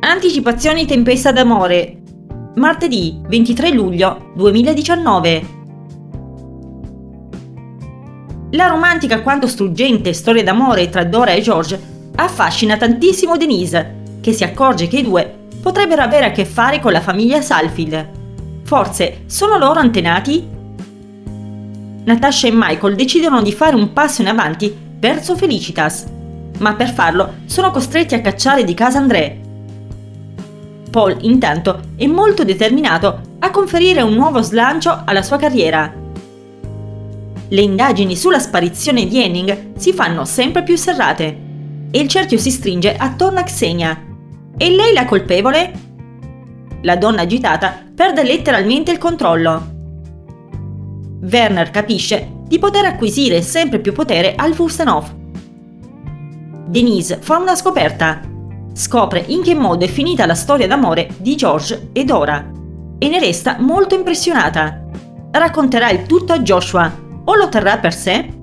Anticipazioni Tempesta d'amore. Martedì 23 luglio 2019. La romantica quanto struggente storia d'amore tra Dora e George affascina tantissimo Denise, che si accorge che i due potrebbero avere a che fare con la famiglia Salfield. Forse sono loro antenati? Natasha e Michael decidono di fare un passo in avanti verso Felicitas, ma per farlo sono costretti a cacciare di casa André. Paul, intanto, è molto determinato a conferire un nuovo slancio alla sua carriera. Le indagini sulla sparizione di Henning si fanno sempre più serrate e il cerchio si stringe attorno a Xenia. È lei la colpevole? La donna agitata perde letteralmente il controllo. Werner capisce di poter acquisire sempre più potere al Furstenhof. Denise fa una scoperta. Scopre in che modo è finita la storia d'amore di George e Dora e ne resta molto impressionata. Racconterà il tutto a Joshua o lo terrà per sé?